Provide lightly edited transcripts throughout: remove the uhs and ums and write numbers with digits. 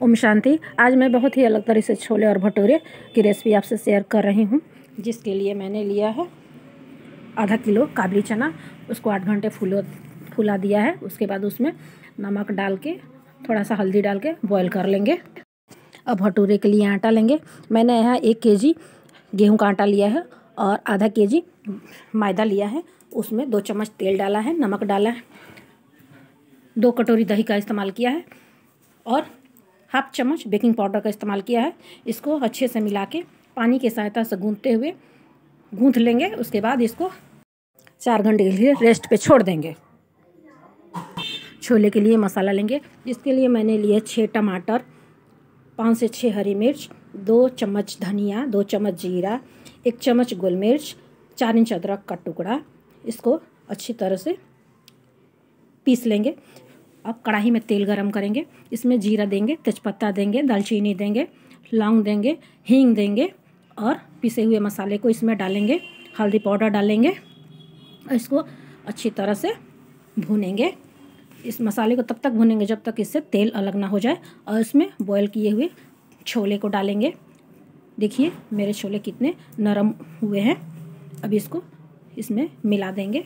ओम शांति। आज मैं बहुत ही अलग तरह से छोले और भटूरे की रेसिपी आपसे शेयर कर रही हूँ, जिसके लिए मैंने लिया है आधा किलो काबली चना। उसको 8 घंटे फुला दिया है। उसके बाद उसमें नमक डाल के थोड़ा सा हल्दी डाल के बॉईल कर लेंगे। अब भटूरे के लिए आटा लेंगे। मैंने यहाँ 1 केजी गेहूं का आटा लिया है और आधा केजी मैदा लिया है। उसमें 2 चम्मच तेल डाला है, नमक डाला है, 2 कटोरी दही का इस्तेमाल किया है और हाफ चम्मच बेकिंग पाउडर का इस्तेमाल किया है। इसको अच्छे से मिला के पानी की सहायता से गूंथ लेंगे। उसके बाद इसको 4 घंटे के लिए रेस्ट पे छोड़ देंगे। छोले के लिए मसाला लेंगे, जिसके लिए मैंने लिए 6 टमाटर, 5 से 6 हरी मिर्च, 2 चम्मच धनिया, 2 चम्मच जीरा, 1 चम्मच गोल मिर्च, 4 इंच अदरक का टुकड़ा। इसको अच्छी तरह से पीस लेंगे। अब कढ़ाई में तेल गरम करेंगे। इसमें जीरा देंगे, तेजपत्ता देंगे, दालचीनी देंगे, लौंग देंगे, हींग देंगे और पिसे हुए मसाले को इसमें डालेंगे। हल्दी पाउडर डालेंगे और इसको अच्छी तरह से भूनेंगे। इस मसाले को तब तक भूनेंगे जब तक इससे तेल अलग ना हो जाए। और इसमें बॉईल किए हुए छोले को डालेंगे। देखिए मेरे छोले कितने नरम हुए हैं। अब इसको इसमें मिला देंगे।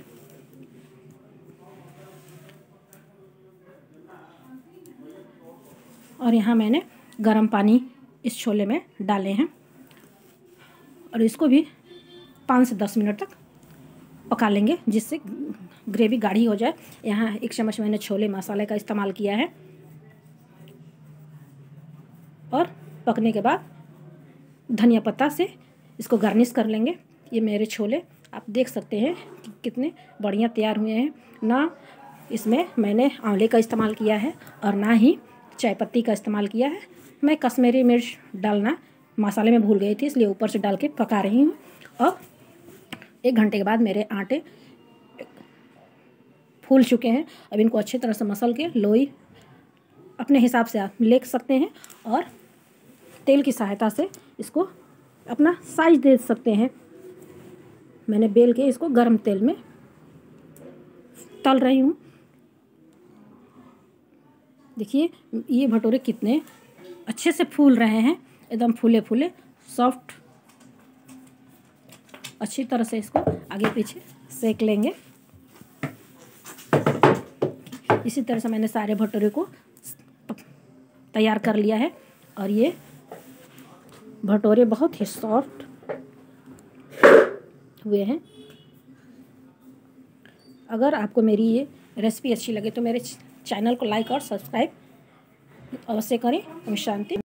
और यहाँ मैंने गरम पानी इस छोले में डाले हैं और इसको भी 5 से 10 मिनट तक पका लेंगे, जिससे ग्रेवी गाढ़ी हो जाए। यहाँ 1 चम्मच मैंने छोले मसाले का इस्तेमाल किया है और पकने के बाद धनिया पत्ता से इसको गार्निश कर लेंगे। ये मेरे छोले आप देख सकते हैं कि कितने बढ़िया तैयार हुए हैं। ना इसमें मैंने आंवले का इस्तेमाल किया है और ना ही चाय पत्ती का इस्तेमाल किया है। मैं कश्मीरी मिर्च डालना मसाले में भूल गई थी, इसलिए ऊपर से डाल के पका रही हूँ। और 1 घंटे के बाद मेरे आटे फूल चुके हैं। अब इनको अच्छी तरह से मसल के लोई अपने हिसाब से आप ले सकते हैं और तेल की सहायता से इसको अपना साइज दे सकते हैं। मैंने बेल के इसको गर्म तेल में तल रही हूँ। देखिए ये भटूरे कितने अच्छे से फूल रहे हैं, एकदम फूले फूले सॉफ्ट। अच्छी तरह से इसको आगे पीछे सेक लेंगे। इसी तरह से मैंने सारे भटूरे को तैयार कर लिया है और ये भटूरे बहुत ही सॉफ्ट हुए हैं। अगर आपको मेरी ये रेसिपी अच्छी लगे तो मेरे चैनल को लाइक और सब्सक्राइब अवश्य करें। ओम शांति।